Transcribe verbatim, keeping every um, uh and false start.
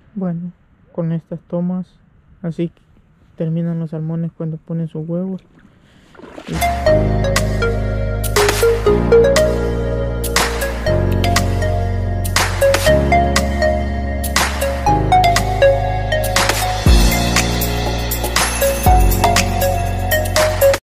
Bueno, con estas tomas, así terminan los salmones cuando ponen sus huevos. Y...